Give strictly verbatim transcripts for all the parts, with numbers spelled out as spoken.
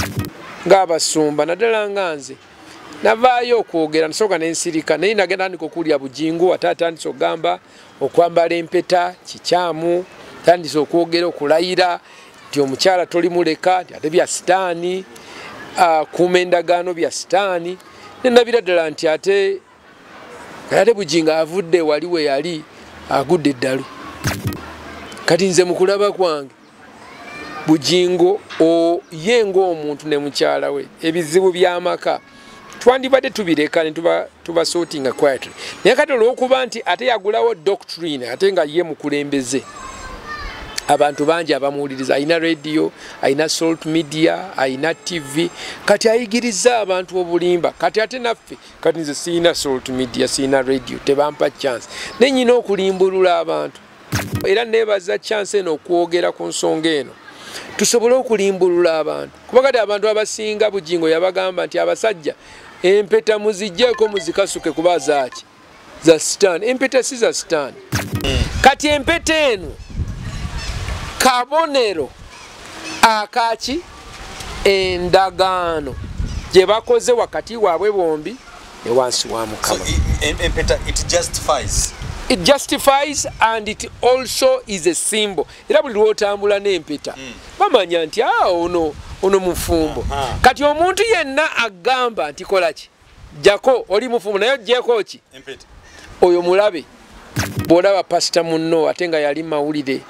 ng'abasumba naddala nga nze navaayo okwogera nsooka n'ensirika naye nagenda ndika okulya Bugingo ate atandise okugamba okwambala empeta kikyamu tandise okwogera okulayira nti omukyala tolimuleka nti ate bya sitaani kuuma endagaano bya sitaani nenabira ddala nti ate ate Bugingo avudde wali we yali agudde eddalu kati nze mu kulaba kwange Bugingo ye ng'omuntu ne mukyala we ebizibu by'amaka twandibadde tubireka ne tuba tuba sorting quietly naye kati olw'okuba nti ate yagulawo doctrine ate nga ye mukulembeze abantu bangi abamuwuliriza ayina radio ayina salt media ayina T V kati ayigiriza abantu obulimba kati ate naffe kati nze siyina salt media siyina radio tebampa chance nenyina okulimbulula abantu era nebaza chance eno okwogera ku nsonga eno tusobole okulimbulula abantu kuba kati abantu abasinga Bugingo yabagamba nti abasajja empeta muzijjeko muzikasuke kuba zaaki za sitaani empeta si za sitaani kati empeta eno kabonero akaki endagaano gye bakoze wakati waabwe bombi ne wansi wa Mukama. It justifies. It justifies and it also is a symbol. Era buli lwotambula n'empeta bamanya nti ah ono ono mufumbo. Kati omuntu yenna agamba nti kolaki jako oli mufumbo naye jeko ki empeta oyo mulabe bw'olaba pastor munno ate nga yali mawulire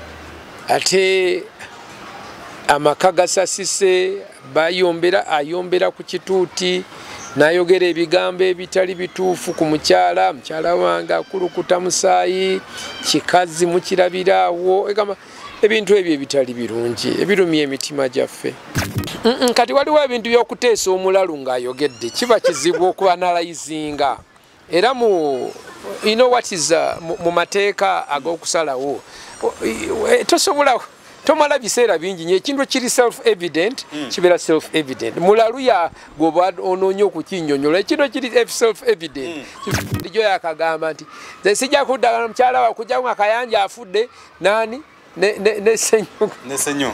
ate amaka gasasise bayombera ayombera ku kituuti nayogera ebigambo ebitali bituufu ku mukyala mukyala wange akulukuta musaayi kikazi mukirabiraawo egamba ebintu ebyo ebitali birungi ebirumya emitima gyaffe kati waliwo ebintu by'okuteesa omulalu ng'ayogedde kiba kizibu okubanalayizinga era mu you know what is uh, mu mateeka ag'okusalawo tosobola tomala biseera bingi nyo ekintu kiri self evident mm. kibeera self evident mulalu ya goba ononyo okukinyonyola ekintu kiri self evident ndijo mm. yakagamba nti nze sijja kuddagana mukyala wa kujja nga kayanja afudde nani ne ne ne senyo ne senyo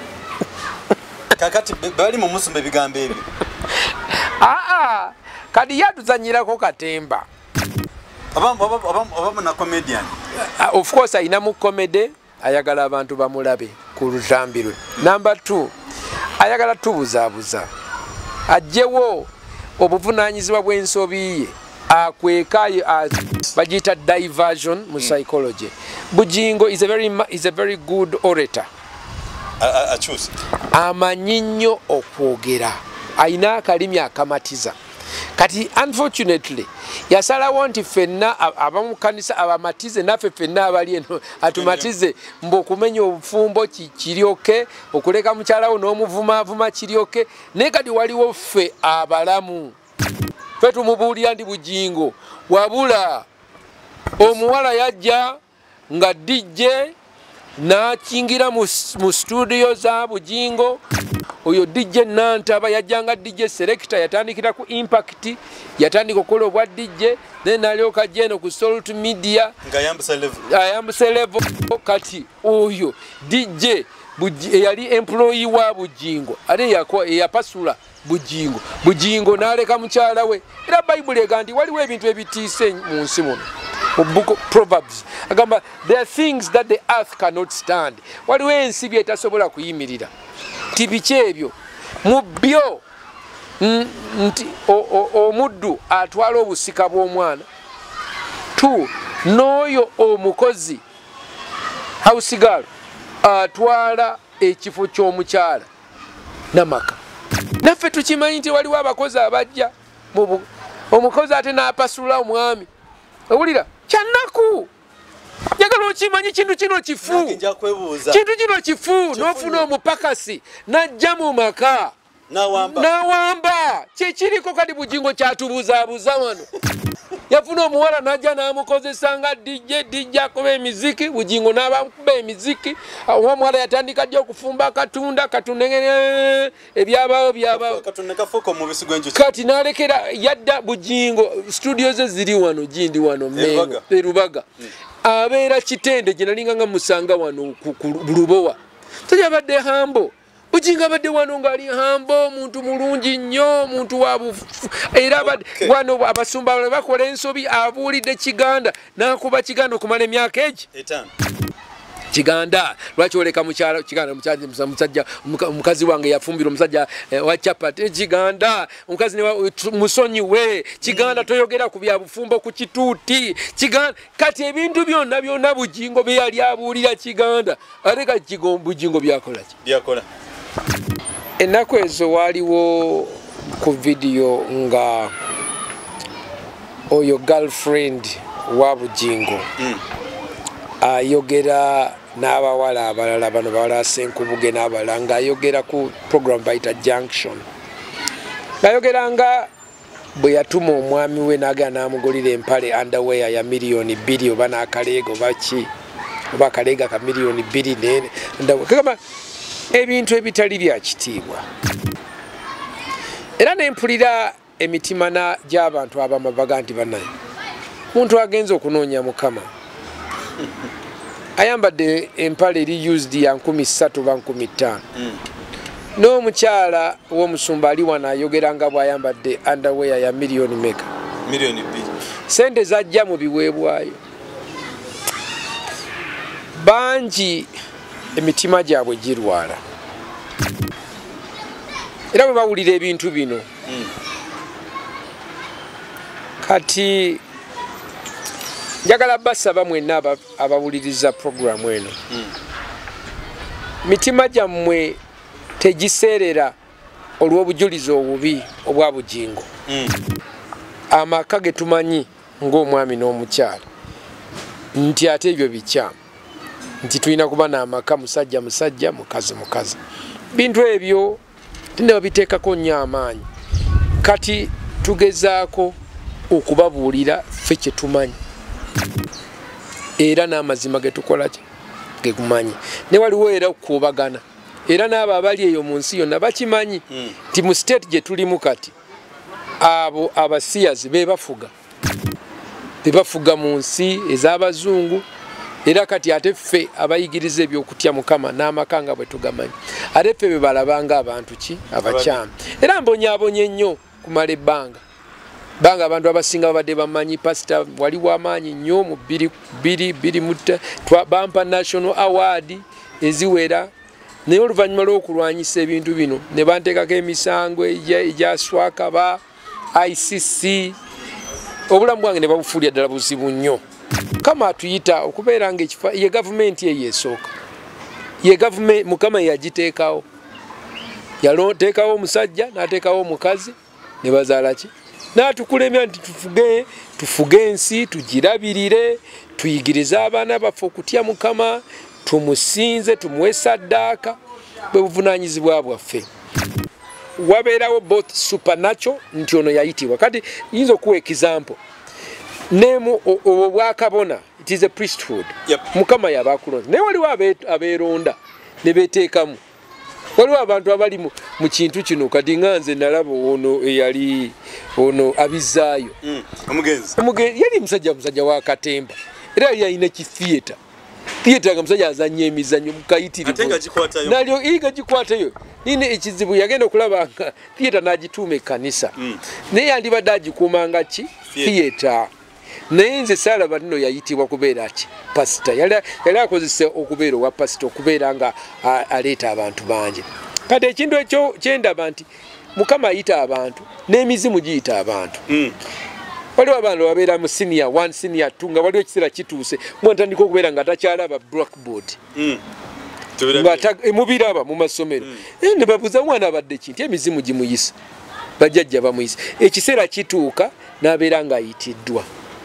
kakati bali mu musumba ebigambo ebyo ah ah kadi yatuzanyirako katemba abam abam abam na comedian uh, of course ayina mu comedy ayagala abantu bamulabe ku lutambirwe. Number two, ayagala tubuzaabuza ajjewo obuvunaanyizibwa bw'ensobi ye akwekayo bagiyita diversion mu psychology. Bugingo is a very is a very good orator. Achusi amanyi nnyo okwogera ayina akalimi akamatiza kati unfortunately yasalawo nti fenna abamu kanisa abamatize naffe fenna abali eno atumatize mbokumenya obufumbo kiryoke okuleka mukyalawo n'omuvumaavuma kiryoke naye kati waliwo ffe abalamu ffe tumubuulira ndi Bugingo wabula omuwala yajja nga D J n'akingira mu, mu studio za Bugingo oyo D J Nantaba yajjanga D J selector yatandikira ku Impact yatandika okukola obwa D J then alyoka jeno ku Salt Media nga yambuse level ayambuse level kati oyo D J yali employee wa Bugingo ate yako yapasula Bugingo Bugingo naleka mukyala we era Bible egandi waliwo ebintu ebitiise mu nsi muno book of Proverbs agamba there are things that the earth cannot stand waliwo ensi byetasobola kuyimirira tibiki ebyo mu byo nti omuddu atwala obusika bw'omwana tu n'oyo omukozi house girl atwala ekifo ky'omukyala n'amaka naffe tukimanyi nti waliwo abakozi abajja omukozi ate n'apasula omwami owulira kyannaku njagala okimanyi kintu kino kifu kintu kino kifu n'ofuna omupakasi n'ajja mu maka n'awamba kyekiriko kati Bugingo kyatubuzaabuza wano yafuna omuwala n'ajja n'amukozesa nga D J D J akoba emiziki Bugingo n'abakuba emiziki omuwala yatandika jja okufumba akatunda katunda ebyabaawo byabaawo kati n'alekera yadda Bugingo studio ze ziri wano gindi wano Mengo Erubaga abeera Kitende gye nalinga nga musanga wano ku Lubowa tajabadde hambo Bujingo abadde wano ng'ali hambo omuntu mulungi nnyo omuntu wabufu era okay. Wano abasumba bakola ensobi abuulidde Kiganda n'akuba Kiganda okumala emyaka egi etano Kiganda lwaki oleka mukyala Kiganda musajja musajja mukazi wange yafumbira omusajja eh, wa chapati Kiganda omukazi ne musonyiwe Kiganda toyogera ku bya bufumbo ku kituuti Kiganda kati ebintu byonna byonna Bujingo bye yali abuulira Kiganda aleka Kigombo Bujingo byakola ki byakola ennaku ezo waliwo ku video nga oyo girlfriend wa Bujingo mm. ayogera n'abawala abalala bano bawala Senkubuge n'abalala nga ayogera ku program bayita Junction ayogera nga bwe yatuma omwami we n'agenda n'amugulira empale underwear ya miliyoni bbiri oba n'akaleego baki oba akaleega ka miliyoni bbiri kagamba ebintu ebitali bya kitiibwa era nempulira emitimana gy'abantu abamu baga nti bannaye muntu agenza okunoonya Mukama ayambadde empale eri used ya nkumi ssatu ba nkumi ttaano mm. n'omukyala w'omusumba ali wano ayogera nga bw'ayambadde underwear ya miliyoni meka miliyoni bbiri sente zajja mu biweebwayo bangi emitima gyabwe girwala era bwe bawulira ebintu bino mm. kati njagala basaba mwenna abawuliriza programu eno mm. mitima gyammwe tegiseerera olw'obujulizi obubi obwa Bujingo mm. amaka ge tumanyi ng'omwami n'omukyala nti ate ebyo bikyamu nti tulina kuba n'amaka musajja musajja mukazi mukazi bintu ebyo tinde babiteekako nnyo amaanyi kati tugezaako okubabuulira ffe kye tumanyi era n'amazima ge tukola ge kumanyi ne waliwo era okuubagana era n'abo abali eyo mu nsi yonna bakimanyi nti mu state gye tulimu kati abo abasiyazi be bafuga be bafuga mu nsi ez'abazungu era kati ate ffe abayigiriza ebyokutya Mukama n'amaka nga bwe tugamanyi ate ffe be balabanga abantu ki abakyamu era mbonyaabonye nnyo kumala ebbanga banga abantu abasinga babadde bamanyi pastor wali wamaanyi nnyo mu bbiri bbiri mutta bampa national award eziwera naye oluvannyuma lw'okulwanyisa ebintu bino ne banteekako emisango egyaswaka ba I C C obulamu bwange ne babufuulira ddala buzibu nnyo Mukama atuyita okubeera nga ye gavumenti eyo esooka ye gavumenti Mukama yagiteekawo yaloteekawo omusajja n'ateekawo omukazi ne bazaala ki n'atukulemya nti tufuge tufuge ensi tugirabirire tuyigirize abaana baffe okutya Mukama tumusinze tumuwe saddaaka bwe buvunaanyizibwa bwaffe wabeerawo both supernatural nti ono yayitibwa kati yinza okuwa example nemu obwakabona it is a priesthood yep. Mukama yabakulonda naye waliwo abeeronda ne beteekamu waliwo abantu abali mu kintu kino kati nganze nalaba ono eyali ono abizaayo mm. omugenzi omugenzi yali musajja musajja wa Katemba era yali alina ki theater theater nga musajja azannya emizannyo mukayitirivu nalyo iga gikwatayo nine ekizibu yagenda okulaba nga theater n'agituuma ekkanisa mm. naye yandibadde agikuumanga ki theater naye nze saalaba nno yayitibwa kubeera ki pasita yali akozesa okubeera owa pasita okubeera nga aleeta abantu bangi kati ekintu ekyo kyendaba nti Mukama ayita abantu n'emizimu giyita abantu mm. waliwo abantu babeera mu senior one senior two nga waliwo ekiseera kituuse mwatandika okubeera nga takyalaba blackboard mm. mubiraba mu masomero mm. e, ne babuuza mwana abadde kinti emizimu gimuyisa bajjajja bamuyisa ekiseera kituuka n'abeera nga ayitiddwa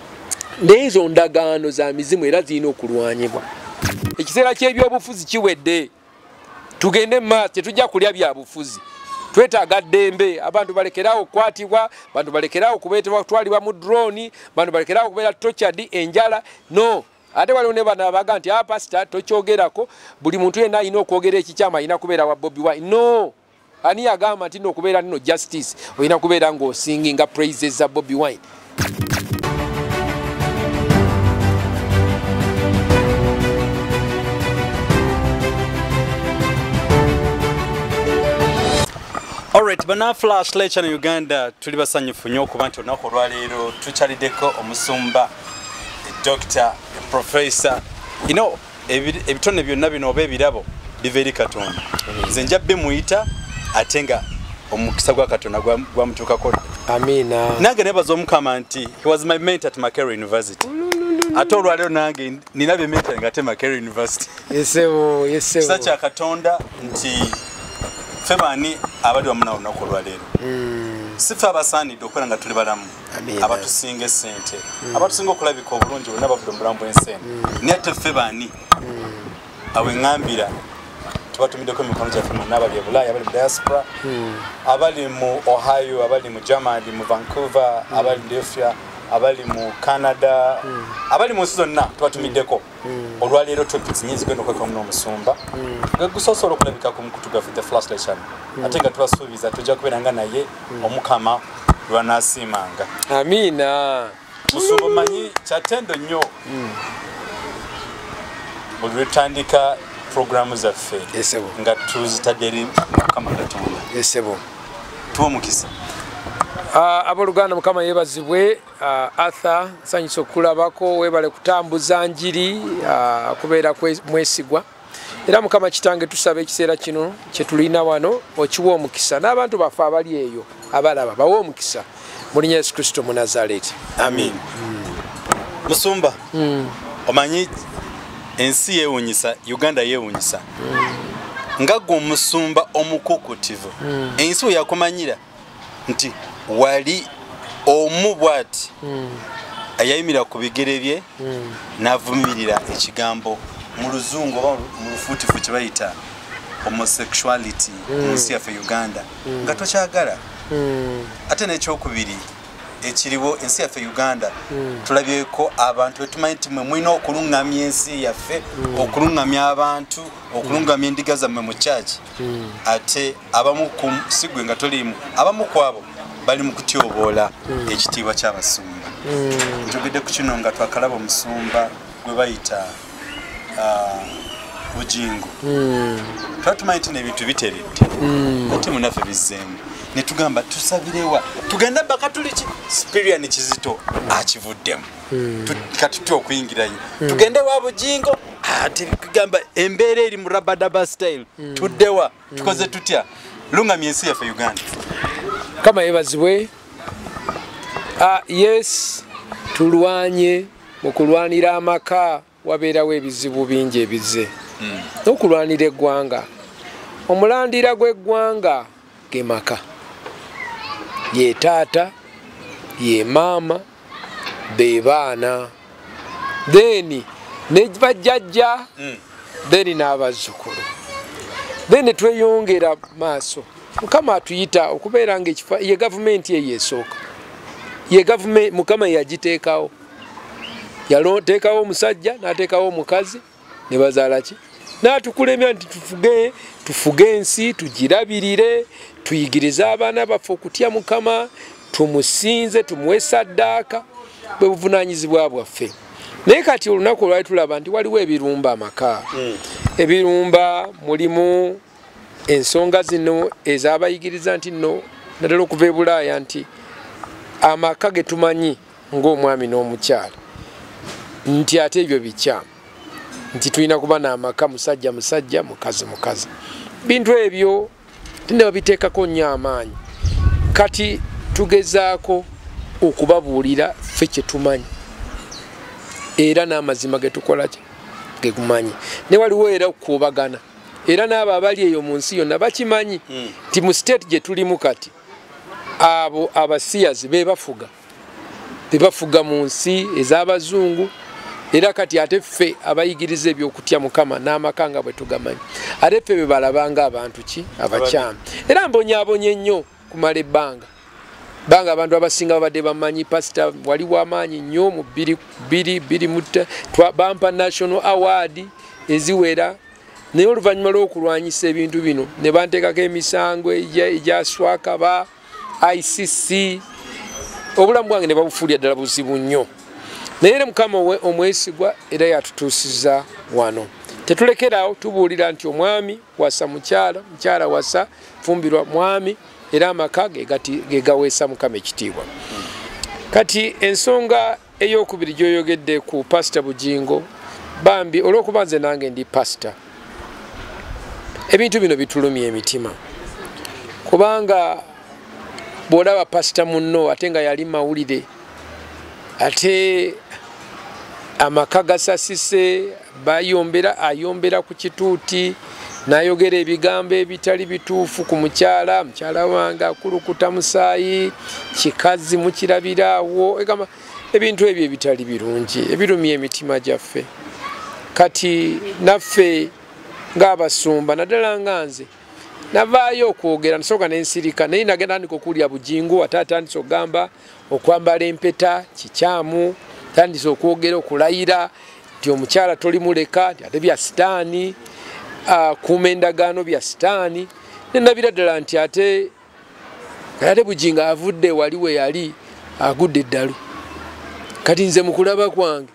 n'ezo ndagaano za mizimu era zirina okulwanyibwa ekiseera ky'ebyobufuzi kiwedde tugende maaso tetujja kulya byabufuzi twetaaga ddembe abantu balekerawo okukwatibwa bantu balekerawo okubeetebwa kutwalibwa mu drone bantu balekerawo okubeera tortured enjala no ate waliwo ne bano abaga nti ah pastor tokyogerako buli muntu yenna alina okwogera ekikyama alina kubeera wa Bobi Wine no ani yagamba nti nokubeera nno justice olina kubeera ng'osinginga praises za Bobi Wine Alright, bana Flash Lecture na Uganda tuli basanyufu nnyo okuba nti olunaku olwaleero tukyaliddeko omusumba doctor professor you know ebitone byonna bino oba ebirabo biva eri Katonda nze nja bbe muyita ate nga omukisa gwa Katonda gwamutuukako. Amina. Nange nebaza omukama nti he was my mentor at Makerere University. Ate olwaleero nange nina bye mentor nga ate Makerere University. Yesebo yesebo. Kisa kya Katonda nti Febani abali wamuna olunaku olwaleero. Sifa abasaanidde okubeera nga tuli balamu abatusinga essente abatusinga okulabika obulungi bonna bavude mu bulamu bw'ensi naye ate Febani awe ŋŋambira tubatumiddeko emikono gyaffe mwenna abali e Bulaaya abali mu diaspora abali mu Ohio abali mu Germany mu Vancouver abali mu Delphia abali mu Canada abali mu nsi zonna tubatumiddeko olwaleero topics nyingi zigenda okwekamu n'omusumba nga gusobola okulabika ku mukutu gwaffe the Flash Lecture ate nga tubasuubiza tujja kubeera nga naye omukama lwanaasiimanga. Amina. Musumba manyi kyatendo nnyo buli lwetandika programu zaffe nga tuzitadde eri mukama Katonda. Yesebo. Tuwa mukisa. Uh, Aboluganda mukama yebazibwe uh, Arthur sanyusa okulabako webale kutambuza njiri uh, kubeera mwesigwa era mukama kitange tusaba ekiseera kino kye tulina wano okiwa omukisa n'abantu baffe abali eyo abalaba bawa omukisa mu linnya Yesu Kristo mu Nazareti. Amin. Mm. Musumba mm. omanyi ensi yeewunyisa Uganda yeewunyisa mm. nga gwe omusumba omukukutivu mm. ensi yakumanyira nti wali omu bwati mm. ayayimira ku bigere bye mm. n'avumirira ekigambo mu luzungu oba mu lufuutifu kye bayita homosexuality mu nsi yaffe Uganda nga tokyagala ate n'ekyokubiri ekiriwo ensi yaffe Uganda tulabyeko abantu betumanyi nti mwe mulina okuluŋŋamya ensi yaffe okuluŋŋamya abantu okuluŋŋamya endiga zammwe mu kyaki ate abamu sigwe nga toliimu abamu ku abo bali mu kutyoboola ekitiibwa ky'abasumba. Njogedde ku kino nga twakalaba omusumba gwe bayita Bujingo. Twatumanyi nti n'ebintu biteredde ate munaffe bizzeemu ne tugamba tusabirewa tugenda baka tuli ki Spirian Kizito akivuddemu kati tutya okuyingirayo tugende wa Bujingo ate tugamba embeera eri mu rabadaba style tuddewa tukoze tutya luŋŋamya ensi yaffe Uganda. Kama yebazibwe ah yes tulwanye okulwanira amaka wabeerawo ebizibu bingi ebize mm. Okulwanira eggwanga omulandira gw'eggwanga ge maka ye taata ye maama be baana then ne bajjajja mm. then n'abazzukulu then tweyongera maaso mukama atuyita okubeera nga ekifa ye gavumenti ye yeesooka ye gavumenti mukama yagiteekawo yaloteekawo omusajja n'ateekawo omukazi ne bazaala ki n'atukulemya nti tufuge tufuge ensi tugirabirire tuyigirize abaana baffe okutya mukama tumusinze tumuwe saddaaka bwe buvunaanyizibwa bwaffe. Naye kati olunaku olwali tulaba nti waliwo ebirumba amaka mm. ebirumba mulimu ensonga zino ez'abayigiriza nti nno naddala okuva e Bulaaya nti amaka ge tumanyi ng'omwami n'omukyala nti ate ebyo bikyamu nti tulina kuba n'amaka musajja musajja mukazi mukazi bintu ebyo tunda babiteekako nnyo amaanyi kati tugezaako okubabuulira ffe kye tumanyi era n'amazima ge tukola ge kumanyi ne waliwo era okukuubagana era n'abo abali eyo mu nsi yonna bakimanyi nti mu state gye tulimu kati abo abasiyazi be bafuga be bafuga mu nsi ez'abazungu era kati ate ffe abayigiriza ebyokutya mukama n'amaka nga bwe tugamanyi ate ffe be balabanga abantu ki abakyamu era mbonyaabonye nnyo kumala ebbanga banga abantu abasinga babadde bamanyi pasita wali w'amaanyi nnyo mu bbiri bbiri bampa national award eziwera naye oluvannyuma lw'okulwanyisa ebintu bino ne banteekako emisango egya swaka ba I C C obulamu bwange ne babufuulira ddala buzibu nnyo naye era mukama omwesigwa era yatutuusiza wano tetulekerawo tubuulira nti omwami wasa mukyala mukyala wasa fumbirwa mwami era amaka ge gaweesa Mukama ekitiibwa. Kati ensonga ey'okubiri gy'oyogedde ku Pastor Bugingo, bambi olw'okuba nze nange ndi pastor, ebintu bino bitulumya emitima kubanga bw'olaba pastor munno ate nga yali mawulire, ate amaka gasasise, bayombera ayombera ku kituuti n'ayogera ebigambo ebitali bituufu ku mukyala, mukyala wange akulukuta musaayi, kikazi mukirabiraawo, egamba ebintu ebyo ebitali birungi, ebirumya emitima gyaffe. Kati naffe ng'abasumba naddala nga nze navaayo okwogera, nasooka n'ensirika, naye nagenda tandika okuwulira Bugingo ate atandise okugamba okwambala empeta kikyamu, tandise okwogera okulayira nti omukyala tolimuleka, nti ate bya sitaani, kuuma endagaano bya sitaani. Nendabira ddala nti ate ate Bugingo avudde wali we yali agudde eddalu. Kati nze mu kulaba kwange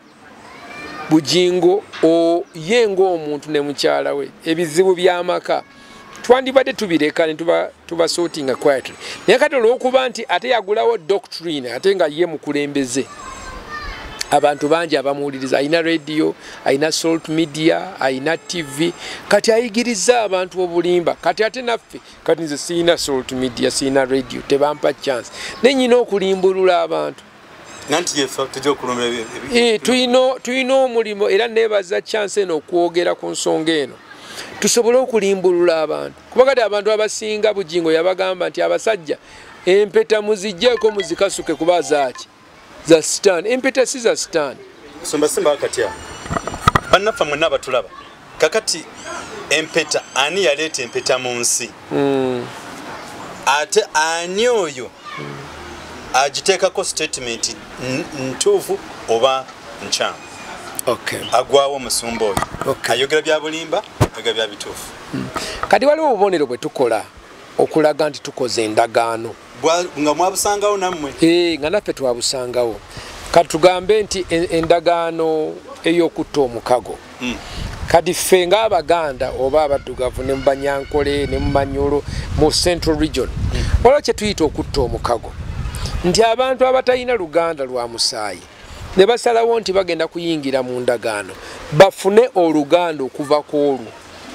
Bugingo ye ng'omuntu ne mukyala we, ebizibu by'amaka twandibadde tubireka ne tuba tuba sortinga quietly. Naye kati olw'okuba nti ate yagulawo doctrine ate nga ye mukulembeze, abantu bangi abamuwuliriza, ayina radio, ayina Salt Media, ayina T V, kati ayigiriza abantu obulimba. Kati ate naffe kati nze siyina Salt Media, siyina radio, tebampa chance, nenyina okulimbulula abantu. Nanti yefa tujja okulumba eh tuyino tuyino omulimo era nebaza chance eno okwogera ku nsonga eno tusobole okulimbulula abantu, kuba kati abantu abasinga Bugingo yabagamba nti abasajja empeta muzijjeko muzikasuke kuba zaaki za stand, empeta si za stand. Somba simba kati ya bannafa mwenna abatulaba kakati empeta ani yaleeta empeta mu nsi mm. ate ani oyo mm. agiteekako statement ntuufu oba nkyamu. Okay. Agwawo omusumba oyo. Okay. Ayogera bya bulimba, ayogera bya bituufu. Mm. Kati waliwo obubonero bwe tukola okulaga nti tukoze endagaano. Nga mwabusangawo nammwe? Eh, nga naffe twabusangawo. Kati tugambe nti endagaano ey'okutta omukago. Mm. Kati ffe ng'Abaganda oba abaddugavu ne mu Banyankole ne mu Banyoro mu Central Region, mm. waliwo kye tuyita okutta omukago. Nti abantu abatalina luganda lwa musaayi ne basalawo nti bagenda kuyingira mu ndagaano bafune oluganda okuva ku olwo.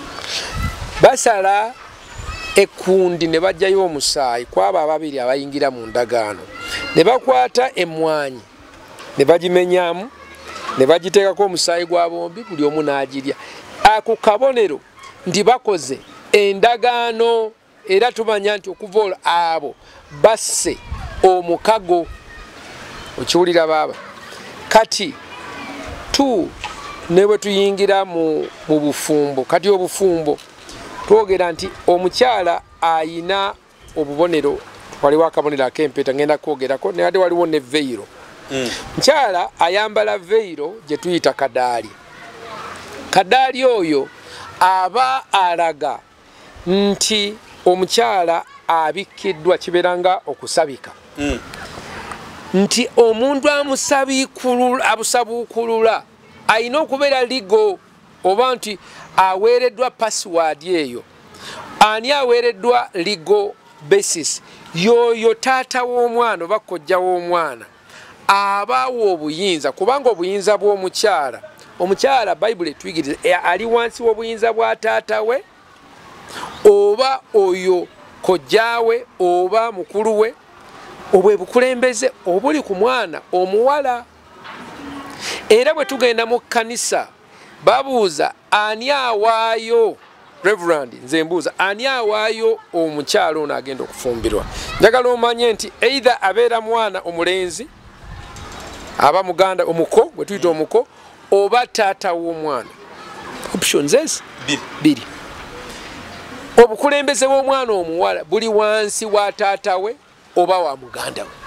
Basala ekundi ne bajjayo omusaayi kwabo ababiri abayingira mu ndagaano, ne bakwata emmwanyi ne bagimenyamu ne bagiteekako omusaayi gwa bombi, buli omu n'agirya. Ako kabonero nti bakoze endagaano, era tumanya nti okuva olwo abo basse omukago. Okiwulira baaba? Kati tu ne bwe tuyingira mu, mu bufumbo, kati obufumbo twogera nti omukyala ayina obubonero, waliwo akabonero ak'empeta ngenda kwogerako, ne ate waliwo ne veiro. Mm. Mukyala ayambala veiro gye tuyita kadaali. Kadaali oyo aba alaga nti omukyala abikkiddwa, kiberanga okusabika. Mm. Nti omuntu amusabikulula abusabukulula ayina okubeera ligo, oba nti aweereddwa password eyo. Ani aweereddwa ligo basis? Yoyo taata w'omwana oba kojja w'omwana abaawo obuyinza, kubanga obuyinza bw'omukyala, omukyala Bayibuli etuyigiriza ali wansi w'obuyinza bwa taata we oba oyo kojjaawe oba mukulu we, obwe bukulembeze obuli ku mwana omuwala. Era bwe tugenda mu kkanisa babuuza ani awaayo, Reverend nze mbuuza ani awaayo omukyala ono agenda okufumbirwa. Njagala omanye nti either abeera mwana omulenzi aba muganda omuko bwe tuyita omuko, oba taata w'omwana. Options ezi biri. Obukulembeze bw'omwana omuwala buli wansi wa taata we oba wa muganda we.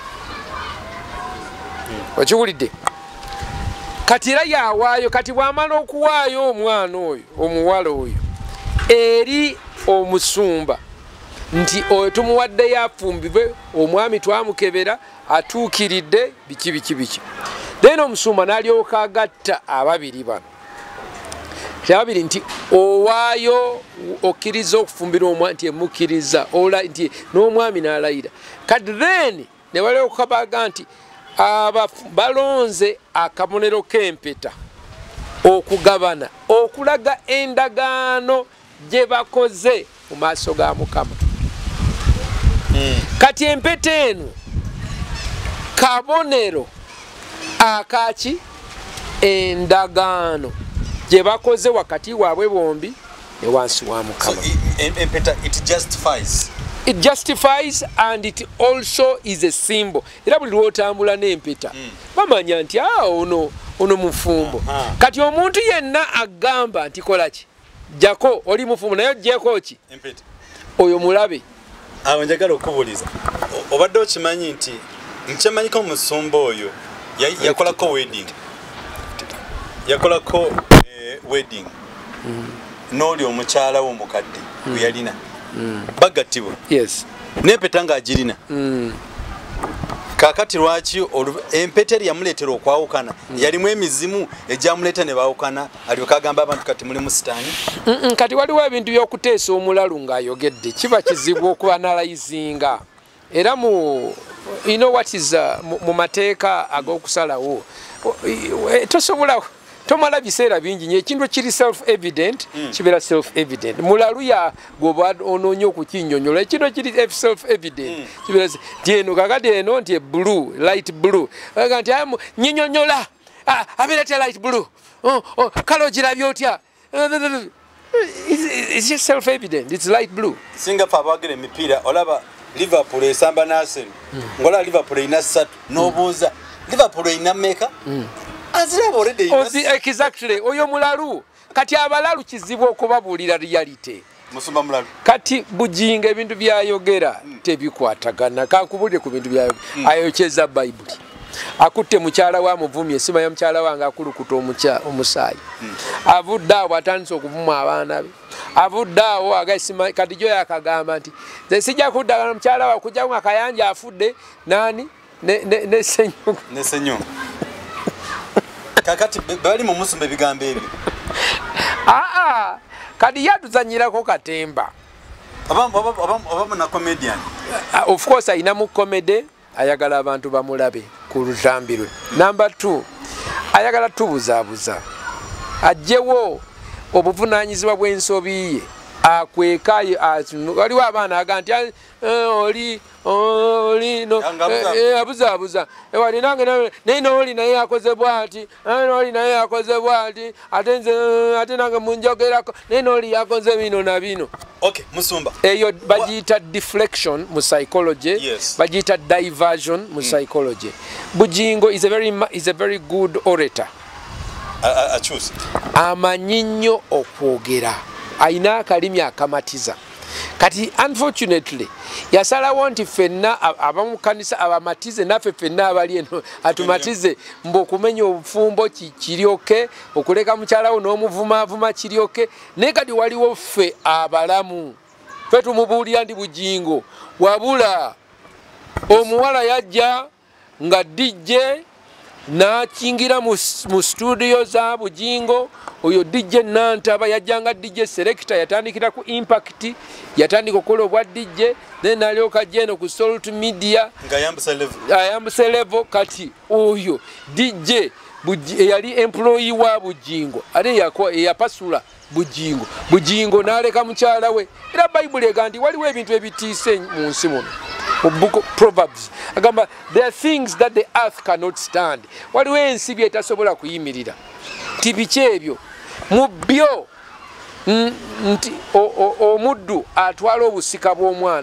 Okiwulidde? Kati era yawaayo, kati bw'amala okuwaayo omwana oyo omuwala oyo eri omusumba nti oyo tumuwaddeyo afumbibwe, omwami twamukebera atuukiridde biki biki biki. Then omusumba n'alyoka agatta ababiri bano. kyabiri nti owaayo okkiriza okufumbira omwana nti emukiriza ola nti n'omwami n'alayira kati then ne balewo okukabaga nti balonze akabonero k'empeta okugabana okulaga endagaano gye bakoze mu maaso ga Mukama. Kati empeta eno kabonero akaki endagaano gye bakoze wakati waabwe bombi ne wansi wa Mukama. Empeta it justifies. It justifies and it also is a symbol. Era buli lwotambula n'empeta bamanya nti ah ono ono mufumbo. Kati omuntu yenna agamba nti kola ki jako oli mufumbo naye ojjeko ki empeta oyo mulabe. Awo njagala okubuuliza obadde okimanyi nti nkyamanyiko omusumba oyo yakolako wedding yakolako wedding n'oli omukyala wo omukadde gwe yalina bagattibwa yes n'empeta ng'agirina kaakati lwaki empeta eri yamuleetera okwawukana yalimu emizimu egyamuleeta ne baawukana alyoka agamba abantu kati mulimu sitaani kati waliwo ebintu by'okuteesa omulalu ng'ayogedde kiba kizibu okubanalayizinga era mu you know what is uh, mu mateeka ag'okusalawo tosobola tomala biseera bingi nyo ekintu kiri self evident mm. kibeera self evident mulalu ya goba ononye okukinyonyola ekintu kiri self evident mm. kibeera nti eno kakati eno nti blue light blue nti amu nyinyonyola ah, abeera te light blue oh, oh, kalo girabye otya it's just self evident it's light blue singa fa abagere emipiira olaba Liverpool esamba Arsenal mm. ngola Liverpool ina ssatu nobuuza Liverpool ina meka mm. Ozi exactly oyo mulalu kati abalalu kizibu okubabuulira reality musumba mulalu kati bujinga ebintu byayogera mm. tebikwatagana kankubulire ku bintu byayogera mm. ayokyeza Bible akutte mukyala wa muvumye esima ya mukyala wange akulukuta omucha omusaayi mm. avudde awo atandise okuvuma abaana be avudde awo agasima kati jo yakagamba nti nze sijja kuddagana mukyala wa kujja mu akayanja afudde nani ne ne ne senyu ne senyu kakati bali mu musumba ebigambo ebyo aa kadi yatuzanyirako katemba abamu na comedian uh, of course ayina mu comedy ayagala abantu bamulabe ku lutambirwe number two ayagala tubuzaabuza ajjewo obuvunanyizibwa bw'ensobi akwekaye waliwo abaana aga nti oli oli no abuzaabuza ewali nange naye nooli naye akoze bwati nooli naye akoze bwati ate nze ate nange munjogerako naye nooli yakoze bino na bino okay musumba eyo bagiyita deflection mu psychology yes. bagiyita diversion mu psychology mm. Bujingo is a very is a very good orator achuzi amanyi nnyo okwogera aina akalimi akamatiza kati unfortunately yasalawo nti fenna abamu kanisa abamatize naffe fenna abali eno atumatize mbo okumenya obufumbo kiryoke okuleka mukyalawo n'omuvuma avuma kiryoke naye kati waliwo ffe abalamu ffe tumubuulira ndi Bujingo wabula omuwala yajja nga D J nakingira mu, mu studio za Bujingo oyo D J Nantaba yajjanga D J selector yatandikira ku Impact yatandika okukola obwa D J then alyoka jeno ku Salt Media ngayambuse level ayambuse level kati oyo D J yali employee wa Bujingo ate yakwa yapasula Bujingo Bujingo naleka mukyala we era Bible egandi waliwo ebintu ebitiise mu nsi muno mu book of Proverbs agamba there are things that the earth cannot stand waliwo ensi byetasobola kuyimirira tibiki ebyo mu byo nti omuddu atwala obusika bw'omwana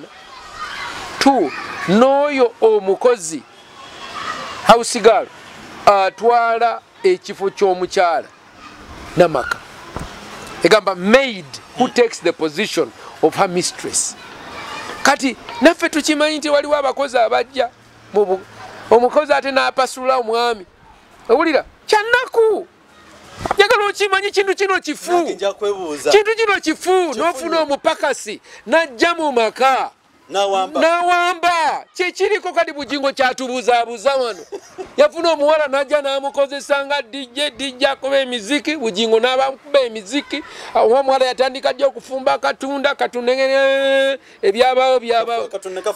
tu n'oyo omukozi house girl atwala ekifo ky'omukyala namaka egamba maid who takes the position of her mistress kati naffe tukimanyi nti waliwo abakozi abajja omukozi ate n'apasula omwami owulira kyannaku njagala okimanyi kintu kino kifu kintu kino kifu n'ofuna omupakasi n'ajja mu maka nawamba nawamba kikiriko kati Bugingo kyatubuzaabuza wano yafuna omuwala najja n'amukozesa nga dj dj akuba emiziki Bugingo n'abakuba emiziki awo omuwala yatandika jja okufumba akatunda katunda ebyabaawo byabaawo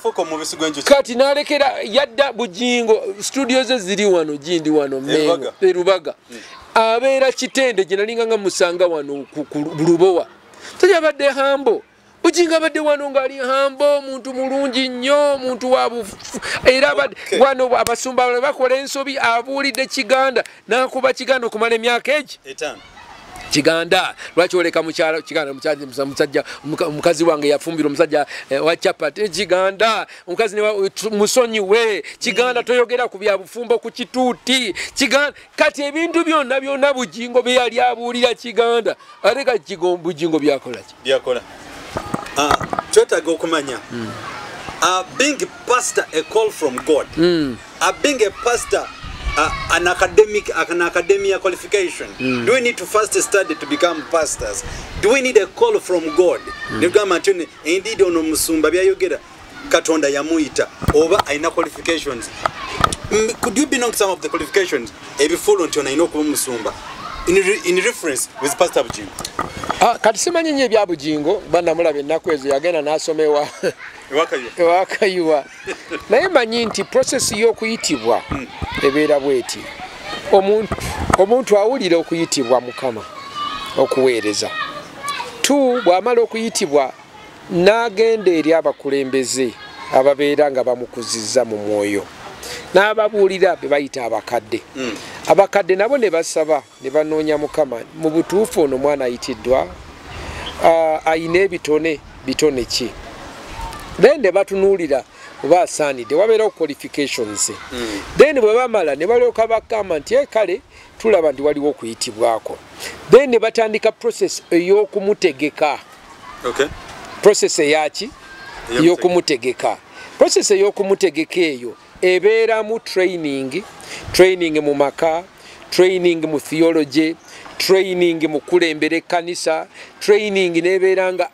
kati n'alekera yadda Bugingo studio ze ziri wano gindi wano Mengo Erubaga abeera Kitende gye nalinga nga musanga wano ku Lubowa tajabadde hambo Bugingo abadde wano ngali hambo omuntu mulungi nnyo omuntu wabufu era wano abasumba bakola ensobi abuulidde Kiganda n'akuba Kiganda okumala emyaka egi Kiganda lwaki oleka mukyala Kiganda mukyala musajja mukazi wange yafumbira omusajja wa chapati Kiganda omukazi ne musonyiwe Kiganda toyogera ku bya bufumbo ku kituuti Kiganda kati ebintu byonna byonna Bugingo bye yali abuulira Kiganda aleka Bugingo byakola ki byakola ah twetaaga okumanya uh, being a pastor a call from God mm. uh, being a pastor uh, an academic an academia qualification mm. do we need to first study to become pastors do we need a call from God negamba mm. ntone indeed ono musumba byayogera Katonda yamuyita oba aina qualifications mm, could you belong some of the qualifications ebifolo ntona ino kuba musumba in, re in reference with Pastor Bugingo ah kati simanyi nnyo ebya Bugingo bana mulabe ennaku ezo yagenda n'asomewa ewakayuwa naye manyi nti process y'okuyitibwa ebeera bweti omuntu omuntu awulira okuyitibwa Mukama okuweereza tu bw'amala okuyitibwa n'agenda eri abakulembeze ababeera nga bamukuzizza mu mwoyo n'ababuulira be bayita abakadde mm. abakadde nabo ne basaba ne banoonya Mukama mu butuufu ono mwana ayitiddwa uh, ayina ebitone bitone ki then ne batunuulira oba asaanidde wabeerawo qualifications mm. then bwe bamala ne balyoka bakama nti kale tulaba nti waliwo okuyitibwako then ne batandika process ey'okumutegeka okay. process eyaki ey'okumutegeka process ey'okumutegeka eyo ebeera mu training training mu maka training mu theology training mu kulembera kanisa training nebeera nga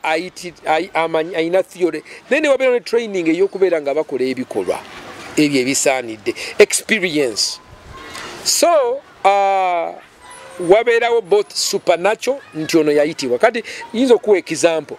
ayina theory then wabeera ne training ey'okubeera nga bakola ebikolwa ebyo ebisaanidde experience so uh, wabeerawo both supernatural nti ono yayitibwa kati yinza okuwa example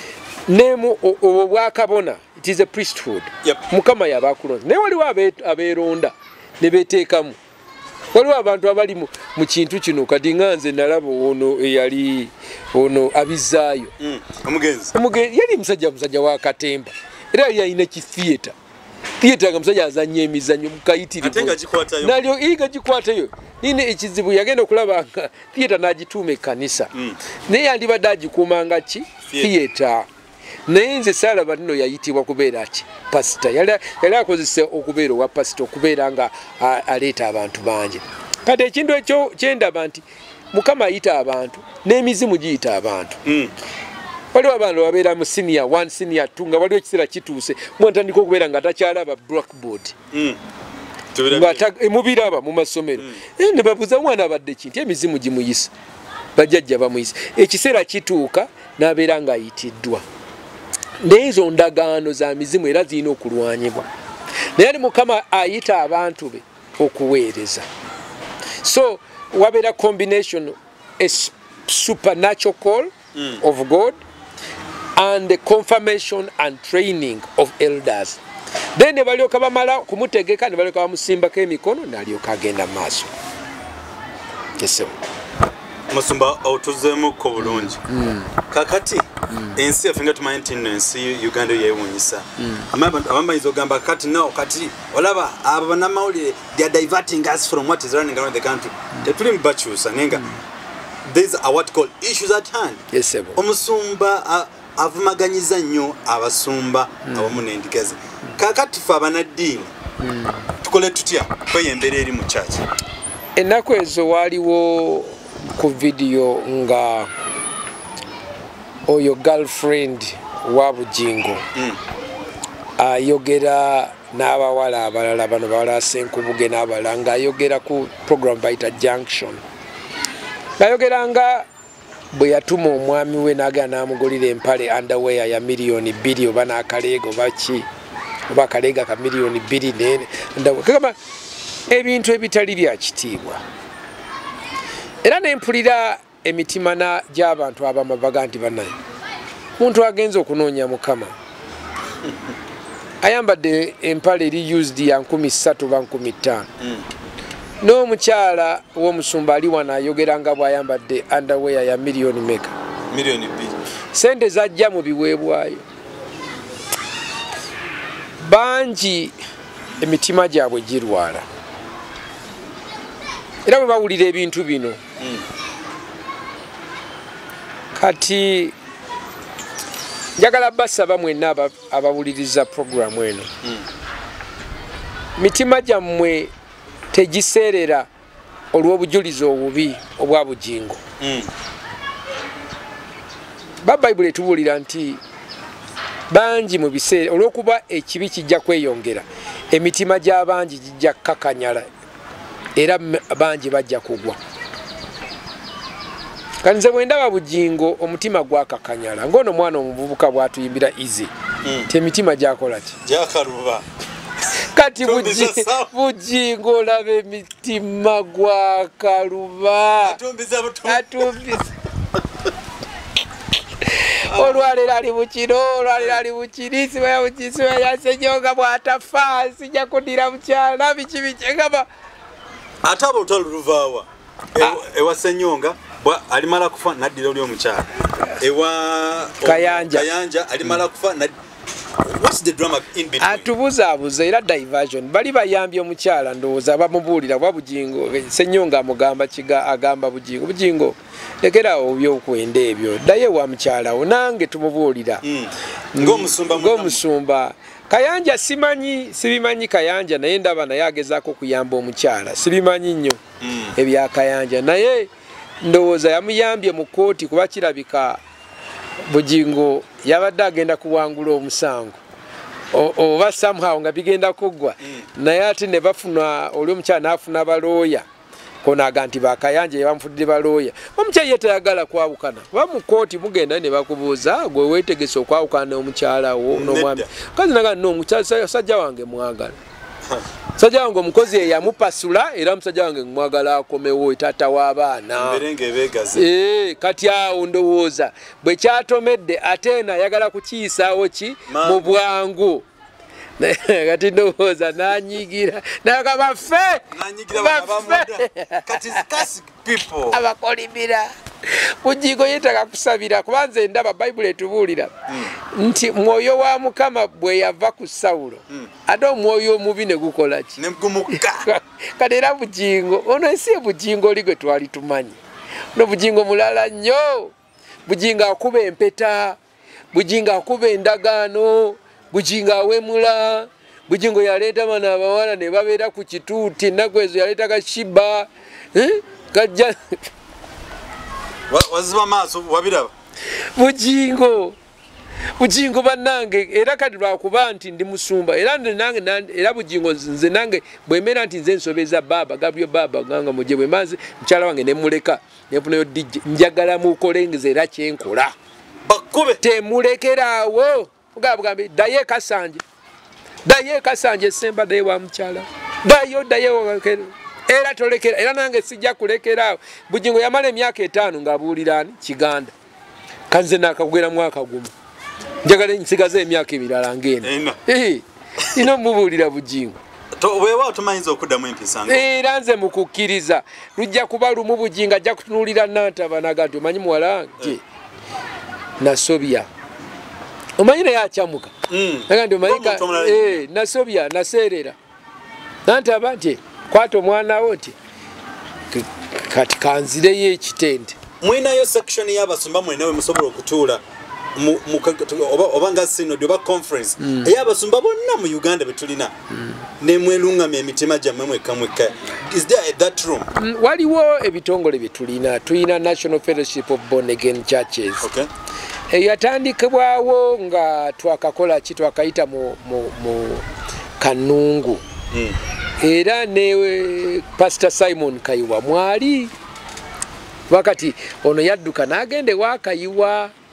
nemu obwakabona it is a priesthood yep. Mukama yabakulonda naye waliwo abeeronda ne beteekamu waliwo abantu abali mu kintu kino kati nga nze nalaba ono eyali ono abizaayo mm. omugenzi omugenzi yali musajja musajja wa Katemba era yali alina kitheatre theatre nga musajja azannya emizannyo mukayitirivu nalyo iga gikwatayo nine ekizibu yagenda okulaba nga theatre n'agituuma ekkanisa mm. naye yandibadde agikuumanga ki theatre naye nze saalaba nno yayitibwa kubeera ki pasita yali akozesa okubeera owa pasita okubeera nga aleeta abantu bangi kati ekintu ekyo kyendaba nti Mukama ayita abantu n'emizimu giyita abantu mm. waliwo abantu babeera mu senior one senior two nga waliwo ekiseera kituuse mwatandika okubeera nga takyalaba blackboard mm. mubiraba mu masomero mm. e, ne babuuza mwana abadde kinti emizimu gimuyisa bajjajja bamuyisa ekiseera kituuka n'abeera nga ayitiddwa nezo ndagaano za mizimu era zirina okulwanyibwa naye Mukama ayita abantu be okuweereza so wabeera combination a supernatural call mm. of God and the confirmation and training of elders then ne balyoka bamala kumutegeka ne balyoka bamusimbako emikono n'alyoka agenda mu maaso yesu Musumba otuzemu ko bulungi mm. kakati mm. ensi yafinga tumanyi nti ensi Uganda yewunyisa mm. amamba izogamba kati nao kati olaba aba na mawulire they are diverting us from what is running around the country mm. tetuli mbachusa nenga mm. these are what called issues at hand yes sir omusumba avumaganyiza nnyo abasumba mm. abamunendikeze mm. kakati fa abanadini mm. tukole tutya kweyembere eri mu church enako ezo waliwo ku video nga oyo girlfriend wa Bugingo mm. ayogera n'abawala abalala bano bawala Senkubuge n'abalala nga ayogera ku program bayita Junction ayogera nga bwe yatuma omwami we n'agenda n'amugulira empale underwear ya miliyoni bbiri oba n'akaleego baki oba akalega ka miliyoni bbiri kagamba ebintu ebitali bya kitiibwa era nempulira emitima gy'abantu abamu baga nti bannaye omuntu agenza okunoonya mukama ayambadde empale eri used ya nkumi ssatu ba nkumi ttaano n'omukyala w'omusumba ali wano ayogera nga bw'ayambadde underwear ya miliyoni meka miliyoni bbiri sente zajja mu biweebwayo bangi emitima gyabwe girwala era bwe bawulira ebintu bino kati njagala basaba mwenna abawuliriza programu eno mitima gyammwe tegiseerera olw'obujulizi obubi obwa bugingo babayibuli etubuulira nti bangi mu biseera olw'okuba ekibi kijja kweyongera emitima gy'abangi gijja kakanyala era bangi bajja kugwa kati nze bwe ndaba bugingo omutima gwakakanyala ng'ono mwana omuvubuka bw'atuyimbira izi ti emitima gyakola ki gyakaluba kati bugingo olaba emitima gwakaluba atumbiza olwalero ali bukiro olwalero ali bukiri siba bukisiba yasenyoga bw'atafa sijja kudira mukyala biki bikegaba ate abo olutalo luvaawa ewa Ssenyonga alimala kufa naddira oli omukyala ewa Kayanja Kayanja alimala kufa what's the drama in between atubuzaabuza era diversion bali bayambye omukyala ndowooza bamubuulira bwa bugingo Ssenyonga amugamba kiga agamba bugingo bugingo lekerawo byokwenda ebyo ddaye wa mukyalawo nange tumubuulira ng'omusumba ng'omusumba Kayanja simanyi sibimanyi Kayanja naye ndaba naye agezaako kuyamba omukyala sibimanyi nnyo ebya Kayanja naye ndowooza yamuyambye mu kooti kuba kirabika bugingo yabadde agenda kuwangula omusango oba somehow nga bigenda kuggwa naye ate ne bafuna oli omukyala n'afuna balooya konaga nti bakayanja yebamufudde balooya omukyala ye tayagala kwawukana ba mu kooti mugenda ne bakubuuza gwe weetegese okwawukana n'omukyala wo n'omwami kazi naga no omukyala sajja wange mwagala sajja wange omukozi eyamupasula era musajja wange mwagala akomewo taata w'abaana ee kati awo ndowooza bwe kyatomedde ate nayagala kukiyisawo ki mu bwangu kati ndowooza nanyigira naga baffe abakolimira bugingo yetaka kusabira kubanza endaba bayibuli etubuulira nti mwoyo wa Mukama bwe yava ku Sawulo ate omwoyo omubi ne gukola ki kati era bugingo ono ensi ebugingo oli gwe twali tumanyi no bugingo mulala nnyo bugingo akuba empeta bugingo akuba endagaano bugingo awemula bugingo yaleeta bana abawala ne babeera ku kituuti ennaku ezo yaleeta kashiba kajja waziba maaso wabiraba bugingo bugingo bannange era kati lwakuba nti ndi musumba era nange era bugingo nze nange bwemera nti nze nsobeza baba gabyo baba ganga muje bwe maze mukyala wange nemuleka nefunayo D J njagala mukolengeze era kyenkola bakube temulekeraawo ugabugambi daye Kasanje daye Kasanje semba daye wa mukyala dayo daye wakero era tolekera era nange sijja kulekeraawo bugingo yamala emyaka etaano ng'abuulirani Kiganda kanze nakagwera mwaka gumu njagala nsigaze emyaka ebirala ngeno eh ino mubuulira bugingo to wewa tumanyiza okuddamu empisa ngo era nze mukukkiriza lujja kuba lumu bugingo ajja kutunuulira Nantaba naganti omanyi muwala nje nasobya omanyi naye akyamuka naganti omanyika eh nasobya naseerera Nantaba nti kwata omwana wo nti kati kanzireyo ekitente mwinayo section y'abasumba mwenawe musobola okutuula obanga synod oba conference ey'abasumba bonna mu Uganda betulina nemwelungamya emitima gyammwe mwekka mwekka is there that room waliwo ebitongole byetulina tulina National Fellowship of Born Again Churches eyatandikibwawo nga twakakola ki twakayita mu Kanungu era ne Pastor Simon Kayiwa mwali wakati ono yadduka n'agende wakayiwa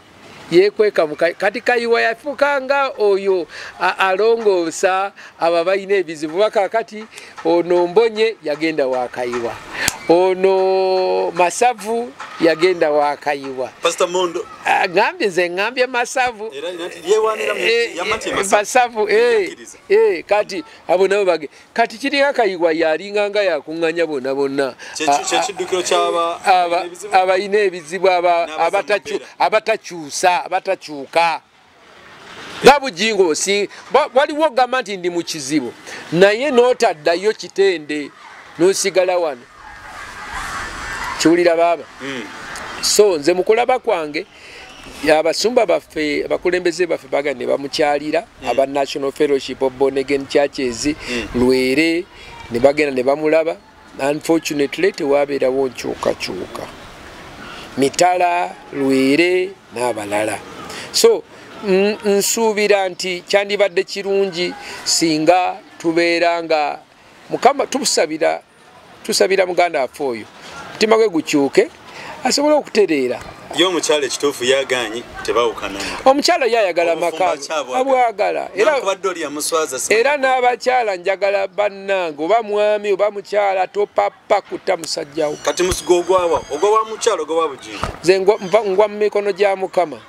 yekweka kati Kayiwa yafukanga oyo alongoosa aba balina ebizibu bakakati ono Mbonye yagenda wa Kayiwa ono Masavu yagenda wa Kayiwa Pastor Mondo ngambye nze ngambye Masavu era nati yewanira yamati Masavu eh eh kati abo nabo bage kati kiringa Kayiwa yalinganga yakunganya bona bonna kyekidukiro kyaba abayina ebizibu abatachu abatachusa abatachuka Nabujingo si waliwo gamba nti ndi mu kizibu naye n'otaddayo kitende n'osigala wano kiwulira baba mm. So nze mukulaba kwange abasumba baffe abakulembeze baffe baga ne bamukyalira mm. aba National Fellowship of Born Again Churches mm. Lwere ne bagenda ne bamulaba unfortunately tewabeerawo nkyukakyuka Mitala Lwere n'abalala so nsuubira nti kyandibadde kirungi singa tubeera nga Mukama tusabira tusabira muganda waffe oyo mutima gwe gukyuke asobola okutereera yo omukyala ekituufu yagaanyi tebawukana omukyala yayagala maka abwagala era n'abakyala njagala bannange oba mwami oba mukyala topapa kutta musajjawo kati musigo ogwawa ogwa mukyala ogwa Bujingo nze ngwa mu mikono gya Mukama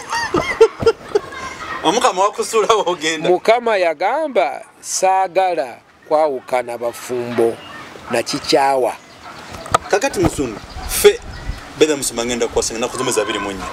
Omukama wakusula ogenda Mukama yagamba saagala kwawukana bafumbo na kikyawa kakati Musumba fe beda Musumba ngenda kwasanga nakuzomeza abiri munnya